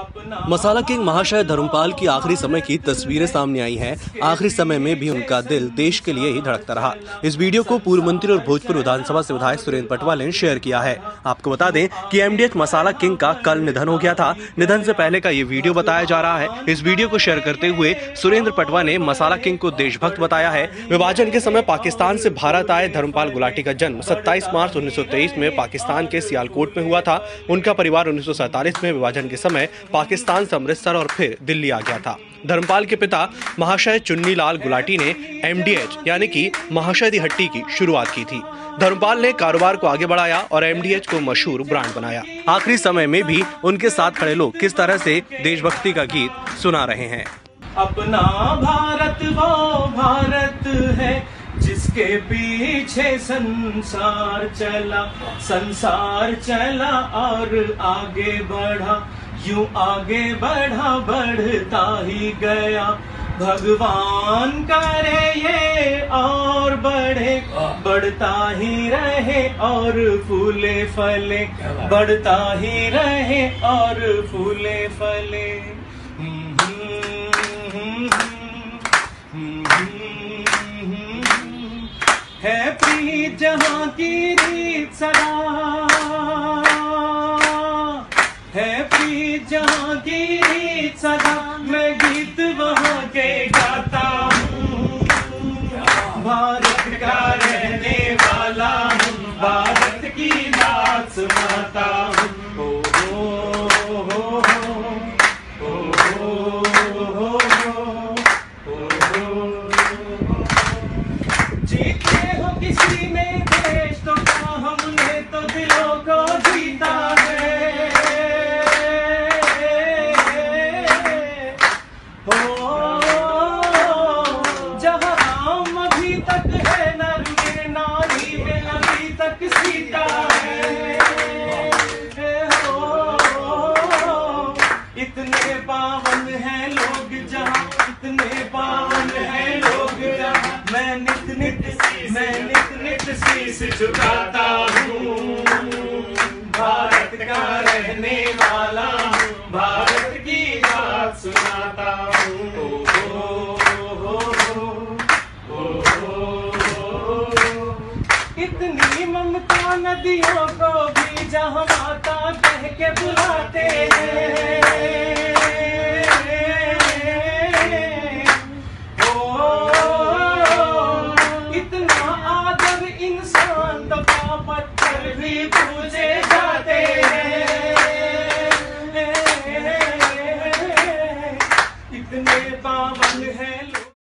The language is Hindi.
मसाला किंग महाशय धर्मपाल की आखिरी समय की तस्वीरें सामने आई हैं। आखिरी समय में भी उनका दिल देश के लिए ही धड़कता रहा। इस वीडियो को पूर्व मंत्री और भोजपुर विधानसभा से विधायक सुरेंद्र पटवाल ने शेयर किया है। आपको बता दें कि एमडीएच मसाला किंग का कल निधन हो गया था। निधन से पहले का ये वीडियो बताया जा रहा है। इस वीडियो को शेयर करते हुए सुरेंद्र पटवाल ने मसाला किंग को देशभक्त बताया है। विभाजन के समय पाकिस्तान से भारत आए धर्मपाल गुलाटी का जन्म 27 मार्च 1923 में पाकिस्तान के सियालकोट में हुआ था। उनका परिवार 1947 में विभाजन के समय पाकिस्तान से अमृतसर और फिर दिल्ली आ गया था। धर्मपाल के पिता महाशय चुन्नी लाल गुलाटी ने एमडीएच यानी कि महाशय दी हट्टी की शुरुआत की थी। धर्मपाल ने कारोबार को आगे बढ़ाया और एमडीएच को मशहूर ब्रांड बनाया। आखिरी समय में भी उनके साथ खड़े लोग किस तरह से देशभक्ति का गीत सुना रहे हैं। अपना भारत वो भारत है जिसके पीछे संसार चला और आगे बढ़ा, यूं आगे बढ़ा बढ़ता ही गया। भगवान करे ये और बढ़े, बढ़ता ही रहे और फूले फले, बढ़ता ही रहे और फूले फले। है प्रीत जहाँ की रीत सदा, है प्रीत जहाँ की रीत सदा, मैं गीत वहाँ के गाता हूँ। भारत का रहने वाला हूँ, भारत की बात सुनाता हूँ। जीते हो किसी ने देश तो क्या, हमने तो दिलों को जीता है। जहाँ राम अभी तक है नर में, नारी में अभी तक सीता है। इतने पावन हैं लोग जहाँ, इतने पावन हैं लोग जहाँ, मैं नित नित शीश झुकाता हूँ। भारत का रहने वाला हूँ, भारत की बात सुनाता हूँ। इतनी ममता नदियों को भी जहाँ माता कह के बुलाते हैं। इतना आदर इंसान तो पत्थर भी पूजे जाते हैं। इतने पावन हैं।